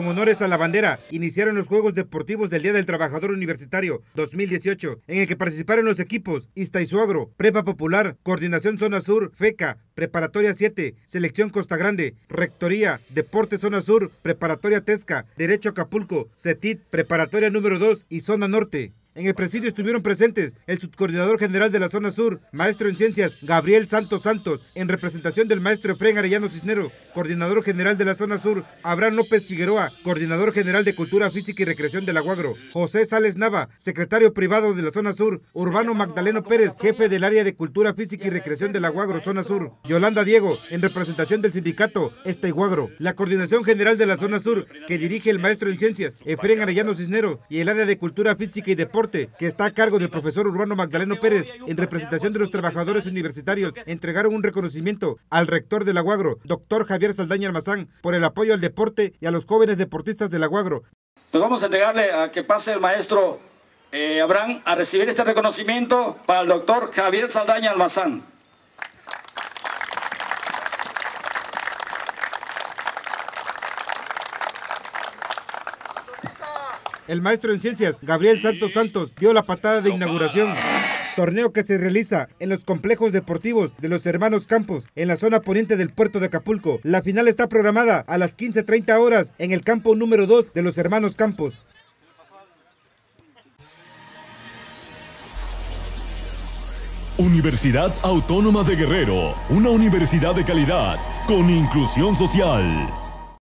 con honores a la bandera, iniciaron los Juegos Deportivos del Día del Trabajador Universitario 2018, en el que participaron los equipos Iztaisuagro, Prepa Popular, Coordinación Zona Sur, FECA, Preparatoria 7, Selección Costa Grande, Rectoría, Deporte Zona Sur, Preparatoria Tesca, Derecho Acapulco, CETIT, Preparatoria número 2 y Zona Norte. En el presidio estuvieron presentes el subcoordinador general de la Zona Sur, maestro en Ciencias, Gabriel Santos, en representación del maestro Efraín Arellano Cisnero, coordinador general de la Zona Sur, Abraham López Figueroa, coordinador general de Cultura Física y Recreación de la UAGRO, José Sales Nava, secretario privado de la Zona Sur, Urbano Magdaleno Pérez, jefe del área de Cultura Física y Recreación de la UAGRO Zona Sur, Yolanda Diego, en representación del sindicato UAGRO, la coordinación general de la Zona Sur, que dirige el maestro en Ciencias, Efraín Arellano Cisnero, y el área de Cultura Física y Deporte, que está a cargo del profesor Urbano Magdaleno Pérez, en representación de los trabajadores universitarios, entregaron un reconocimiento al rector de la UAGRO, doctor Javier Saldaña Almazán, por el apoyo al deporte y a los jóvenes deportistas de la UAGRO. Pues vamos a entregarle a que pase el maestro Abraham a recibir este reconocimiento para el doctor Javier Saldaña Almazán. El maestro en Ciencias, Gabriel Santos, dio la patada de inauguración. Torneo que se realiza en los complejos deportivos de los hermanos Campos, en la zona poniente del puerto de Acapulco. La final está programada a las 15:30 horas en el campo número 2 de los hermanos Campos. Universidad Autónoma de Guerrero, una universidad de calidad, con inclusión social.